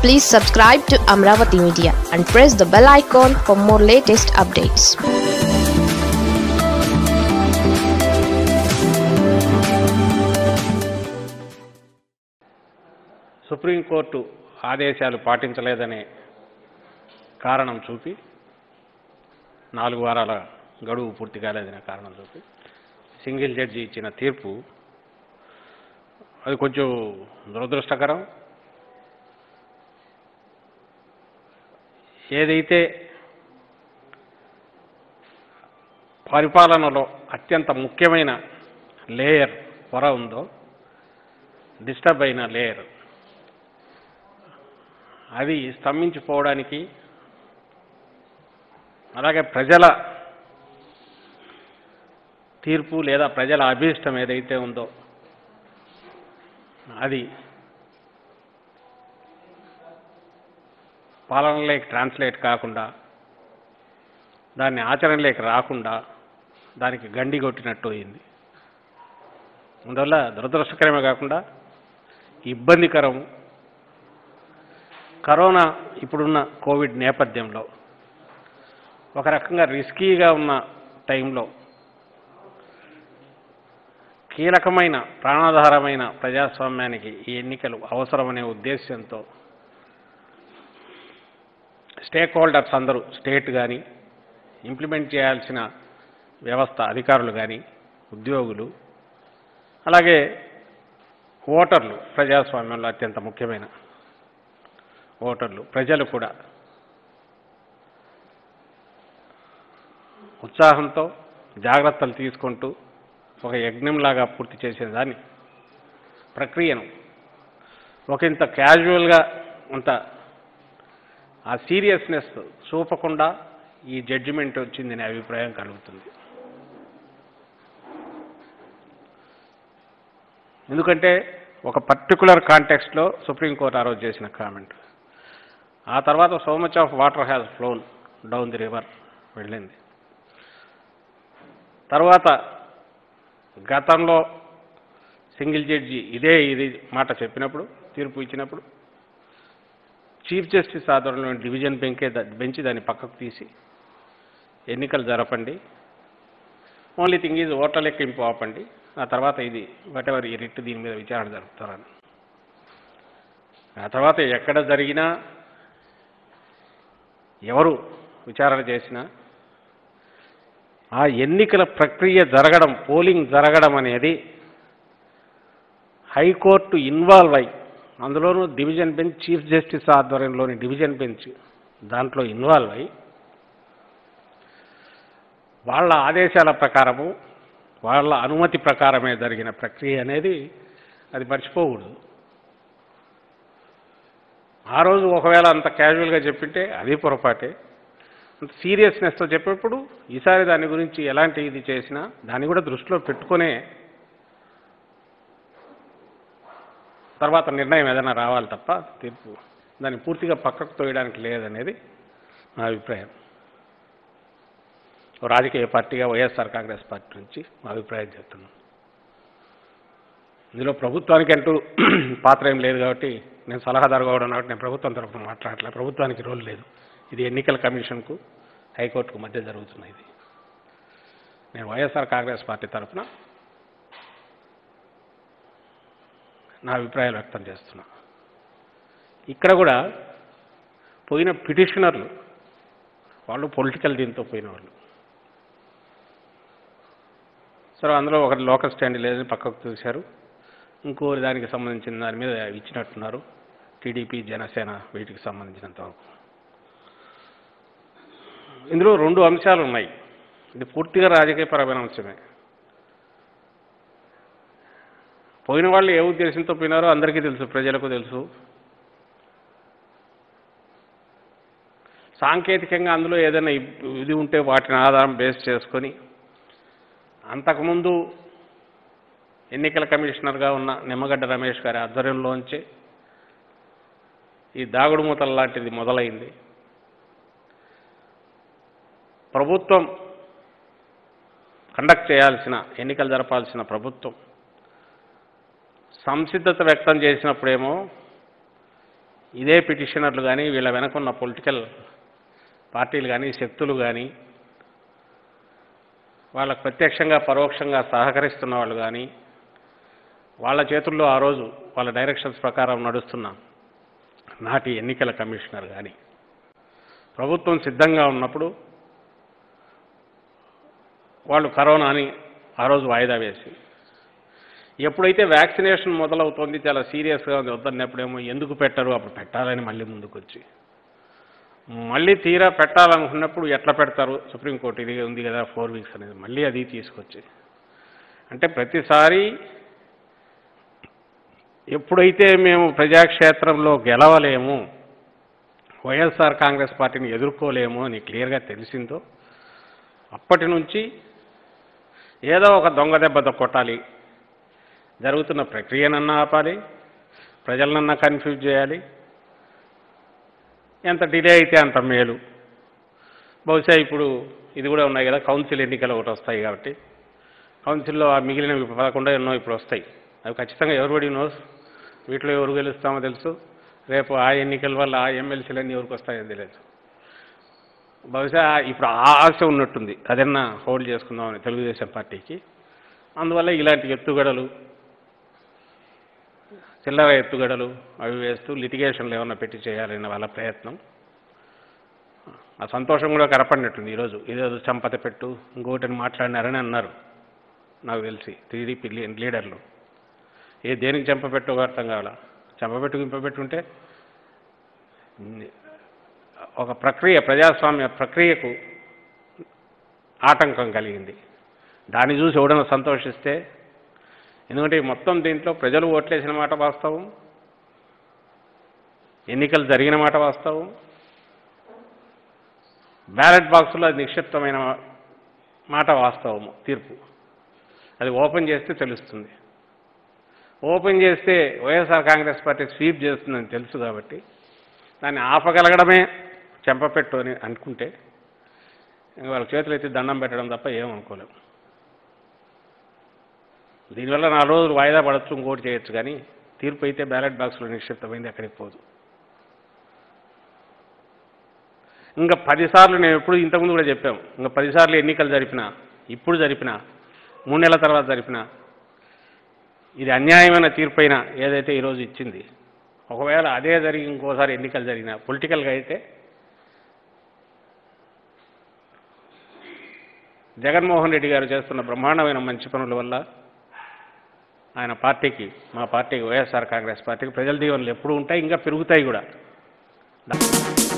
Please subscribe to Amravati Media and press the bell icon for more latest updates. Supreme court ఆదేశాలు పాటించలేదనే కారణం చూపి 4 వారాల గడువు పూర్తి కాలేదనే కారణం చూపి సింగిల్ జడ్జి ఇచ్చిన తీర్పు అది కొంచెం దురదృష్టకరం. ఏదైతే పరిపాలనలో అత్యంత ముఖ్యమైన లేయర్ పొర ఉందో, డిస్టర్బ్ అయిన లేయర్, అది స్తంభించిపోవడానికి, అలాగే ప్రజల తీర్పు లేదా ప్రజల అభీష్టం ఏదైతే ఉందో అది పాలనలోకి ట్రాన్స్లేట్ కాకుండా, దాన్ని ఆచరణలోకి రాకుండా దానికి గండి కొట్టినట్టు అయింది. అందువల్ల దురదృష్టకరమే కాకుండా ఇబ్బందికరం. కరోనా ఇప్పుడున్న కోవిడ్ నేపథ్యంలో ఒక రకంగా రిస్కీగా ఉన్న టైంలో కీలకమైన ప్రాణాధారమైన ప్రజాస్వామ్యానికి ఈ ఎన్నికలు అవసరమనే ఉద్దేశంతో స్టేక్ హోల్డర్స్ అందరూ, స్టేట్ కానీ, ఇంప్లిమెంట్ చేయాల్సిన వ్యవస్థ అధికారులు కానీ, ఉద్యోగులు, అలాగే ఓటర్లు, ప్రజాస్వామ్యంలో అత్యంత ముఖ్యమైన ఓటర్లు, ప్రజలు కూడా ఉత్సాహంతో జాగ్రత్తలు తీసుకుంటూ ఒక యజ్ఞంలాగా పూర్తి చేసేదాన్ని ప్రక్రియను ఒకంత క్యాజువల్గా అంత ఆ సీరియస్నెస్ చూపకుండా ఈ జడ్జిమెంట్ వచ్చిందనే అభిప్రాయం కలుగుతుంది. ఎందుకంటే ఒక పర్టికులర్ కాంటెక్స్ట్లో సుప్రీంకోర్టు ఆ రోజు చేసిన కామెంట్, ఆ తర్వాత so much of water has flown down the river వెళ్ళింది. తర్వాత గతంలో సింగిల్ జడ్జి ఇది మాట చెప్పినప్పుడు, తీర్పు ఇచ్చినప్పుడు చీఫ్ జస్టిస్ ఆధ్వర్యంలోని డివిజన్ బెంచ్ దాన్ని పక్కకు తీసి ఎన్నికలు జరపండి, ఓన్లీ థింగ్ ఈజ్ ఓట్ల లెక్కింపు ఆపండి, ఆ తర్వాత ఇది వాటెవర్ ఈ రిట్ దీని మీద విచారణ జరుపుతారని. ఆ తర్వాత ఎక్కడ జరిగినా, ఎవరు విచారణ చేసినా ఆ ఎన్నికల ప్రక్రియ జరగడం, పోలింగ్ జరగడం అనేది హైకోర్టు ఇన్వాల్వ్ అయి, అందులోనూ డివిజన్ బెంచ్, చీఫ్ జస్టిస్ ఆధ్వర్యంలోని డివిజన్ బెంచ్ దాంట్లో ఇన్వాల్వ్ అయి వాళ్ళ ఆదేశాల ప్రకారము, వాళ్ళ అనుమతి ప్రకారమే జరిగిన ప్రక్రియ అనేది అది మర్చిపోకూడదు. ఆ రోజు ఒకవేళ అంత క్యాజువల్గా చెప్పింటే అది పొరపాటే. అంత సీరియస్నెస్తో చెప్పేప్పుడు ఈసారి దాని గురించి ఎలాంటి ఇది చేసినా దాన్ని కూడా దృష్టిలో పెట్టుకునే తర్వాత నిర్ణయం ఏదైనా రావాలి తప్ప తీర్పు దాన్ని పూర్తిగా పక్కకు తోయడానికి లేదనేది నా అభిప్రాయం. రాజకీయ పార్టీగా వైఎస్ఆర్ కాంగ్రెస్ పార్టీ నుంచి మా అభిప్రాయం చెప్తున్నాను. ఇందులో ప్రభుత్వానికి అంటూ పాత్ర ఏం లేదు కాబట్టి, నేను సలహాదారుగా కూడా కాబట్టి నేను ప్రభుత్వం తరఫున మాట్లాడలే. ప్రభుత్వానికి రోల్ లేదు. ఇది ఎన్నికల కమిషన్కు, హైకోర్టుకు మధ్య జరుగుతున్న ఇది. నేను వైఎస్ఆర్ కాంగ్రెస్ పార్టీ తరఫున నా అభిప్రాయాలు వ్యక్తం చేస్తున్నా. ఇక్కడ కూడా పోయిన పిటిషనర్లు వాళ్ళు పొలిటికల్ దీంతో పోయిన వాళ్ళు. సరే, అందులో ఒకటి లోకల్ స్టాండ్ లేదని పక్కకు చూశారు, ఇంకో దానికి సంబంధించిన దాని మీద ఇచ్చినట్టున్నారు, టీడీపీ, జనసేన వీటికి సంబంధించినంత వరకు. ఇందులో 2 అంశాలు ఉన్నాయి. ఇది పూర్తిగా రాజకీయపరమైన అంశమే. పోయిన వాళ్ళు ఏ ఉద్దేశంతో పోయినారో అందరికీ తెలుసు, ప్రజలకు తెలుసు. సాంకేతికంగా అందులో ఏదైనా ఇది ఉంటే వాటిని ఆధారం బేస్ చేసుకొని అంతకుముందు ఎన్నికల కమిషనర్గా ఉన్న నిమ్మగడ్డ రమేష్ గారి ఆధ్వర్యంలోంచి ఈ దాగుడు మూతల లాంటిది మొదలైంది. ప్రభుత్వం కండక్ట్ చేయాల్సిన, ఎన్నికలు జరపాల్సిన ప్రభుత్వం సంసిద్ధత వ్యక్తం చేసినప్పుడేమో ఇదే పిటిషనర్లు కానీ వీళ్ళ వెనకున్న పొలిటికల్ పార్టీలు కానీ శక్తులు కానీ వాళ్ళకు ప్రత్యక్షంగా పరోక్షంగా సహకరిస్తున్న వాళ్ళు కానీ వాళ్ళ చేతుల్లో ఆ రోజు వాళ్ళ డైరెక్షన్స్ ప్రకారం నడుస్తున్న నాటి ఎన్నికల కమిషనర్ కానీ ప్రభుత్వం సిద్ధంగా ఉన్నప్పుడు వాళ్ళు కరోనాని ఆ రోజు వాయిదా వేసి ఎప్పుడైతే వ్యాక్సినేషన్ మొదలవుతోంది చాలా సీరియస్గా ఉంది వద్దన్నప్పుడేమో ఎందుకు పెట్టరు అప్పుడు పెట్టాలని మళ్ళీ ముందుకు వచ్చి మళ్ళీ తీరా పెట్టాలనుకున్నప్పుడు ఎట్లా పెడతారు సుప్రీంకోర్టు ఇది ఉంది కదా 4 వీక్స్ అనేది మళ్ళీ అది తీసుకొచ్చి అంటే ప్రతిసారి ఎప్పుడైతే మేము ప్రజాక్షేత్రంలో గెలవలేము వైఎస్ఆర్ కాంగ్రెస్ పార్టీని ఎదుర్కోలేము అని క్లియర్గా తెలిసిందో అప్పటి నుంచి ఏదో ఒక దొంగ దెబ్బతో కొట్టాలి జరుగుతున్న ప్రక్రియనన్నా ఆపాలి ప్రజలనన్నా కన్ఫ్యూజ్ చేయాలి ఎంత డిలే అయితే అంత మేలు బహుశా ఇప్పుడు ఇది కూడా ఉన్నాయి కదా కౌన్సిల్ ఎన్నికలు ఒకటి వస్తాయి కాబట్టి కౌన్సిల్లో ఆ మిగిలిన 11 ఎన్నో ఇప్పుడు వస్తాయి అవి ఖచ్చితంగా ఎవరిబడి నోస్ వీటిలో ఎవరు గెలుస్తామో తెలుసు రేపు ఆ ఎన్నికల వల్ల ఆ ఎమ్మెల్సీలన్నీ ఎవరికి వస్తాయో తెలియదు బహుశా ఇప్పుడు ఆ ఆశ ఉన్నట్టుంది అదన్నా హోల్డ్ చేసుకుందామని తెలుగుదేశం పార్టీకి అందువల్ల ఇలాంటి ఎత్తుగడలు చిల్లర ఎత్తుగడలు అవి వేస్తూ లిటిగేషన్లు ఏమన్నా పెట్టి చేయాలన్న వాళ్ళ ప్రయత్నం ఆ సంతోషం కూడా కనపడినట్టుంది ఈరోజు ఇదేదో చంపత పెట్టు ఇంకోటిని మాట్లాడినారని అన్నారు నాకు తెలిసి టీడీపీ లీడర్లు దేనికి చంపపెట్టు అర్థం కావాలా చంపబెట్టు గింపబెట్టుంటే ఒక ప్రక్రియ ప్రజాస్వామ్య ప్రక్రియకు ఆటంకం కలిగింది దాన్ని చూసి ఎవడన్నా సంతోషిస్తే ఎందుకంటే మొత్తం దీంట్లో ప్రజలు ఓట్లేసిన మాట వాస్తవం ఎన్నికలు జరిగిన మాట వాస్తవం బ్యాలెట్ బాక్సులో అది నిక్షిప్తమైన మాట వాస్తవము తీర్పు అది ఓపెన్ చేస్తే తెలుస్తుంది ఓపెన్ చేస్తే వైఎస్ఆర్ కాంగ్రెస్ పార్టీ స్వీప్ చేస్తుందని తెలుసు కాబట్టి దాన్ని ఆపగలగడమే చెంపపెట్టు అని అనుకుంటే వాళ్ళ చేతులు ఎత్తి దండం పెట్టడం తప్ప ఏమనుకోలేము దీనివల్ల 4 రోజులు వాయిదా పడవచ్చు ఇంకోటి చేయొచ్చు కానీ తీర్పు అయితే బ్యాలెట్ బాక్స్లో నిక్షిప్తమైంది అక్కడికి పోదు ఇంకా 10 సార్లు నేను ఎప్పుడు ఇంతకుముందు కూడా చెప్పాము ఇంకా 10 సార్లు ఎన్నికలు జరిపినా ఇప్పుడు జరిపినా 3 నెలల తర్వాత జరిపినా ఇది అన్యాయమైన తీర్పు అయినా ఏదైతే ఈరోజు ఇచ్చింది ఒకవేళ అదే జరిగి ఇంకోసారి ఎన్నికలు జరిగినా పొలిటికల్గా అయితే జగన్మోహన్ రెడ్డి గారు చేస్తున్న బ్రహ్మాండమైన మంచి పనుల వల్ల ఆయన పార్టీకి మా పార్టీకి వైఎస్ఆర్ కాంగ్రెస్ పార్టీకి ప్రజల దీవెనలు ఎప్పుడూ ఉంటాయి ఇంకా పెరుగుతాయి కూడా